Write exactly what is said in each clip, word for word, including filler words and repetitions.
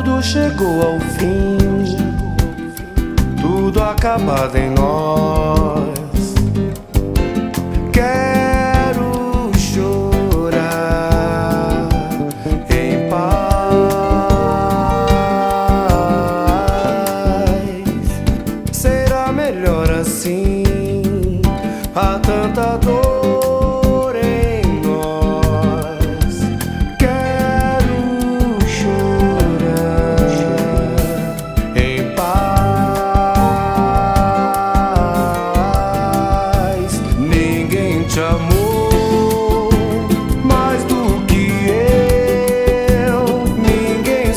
tudo chegou ao fim, tudo acabado em nós. Quero chorar em paz. Será melhor assim, há tanta dor em nós. Quero chorar em paz. Ninguém te amou mais do que eu, ninguém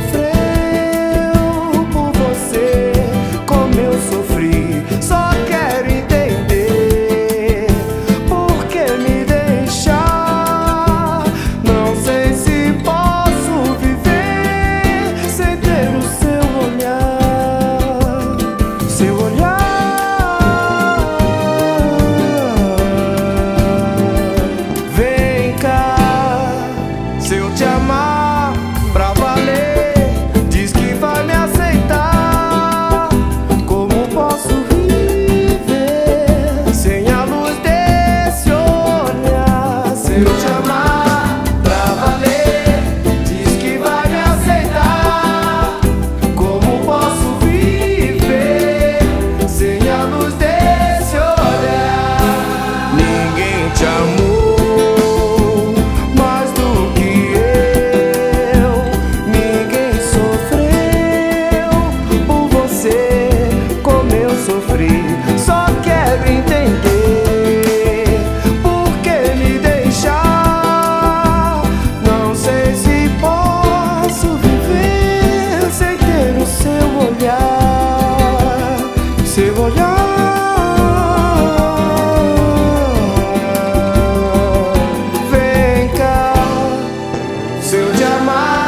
sofreu por você como eu sofri. Só quero entender por que me deixar. Não sei se posso viver sem ter o seu olhar, seu olhar. Vem cá, se eu te amar pra valer, diz que vai me aceitar. Como posso viver sem a luz desse olhar? Se eu te amar pra valer, diz que vai me aceitar. Como posso viver sem a luz desse olhar? Ninguém te amou mais do que eu, ninguém sofreu por você como eu sofri. Só quero entender por que me deixar. Não sei se posso viver sem ter o seu olhar, seu olhar. Vem cá, se eu te amar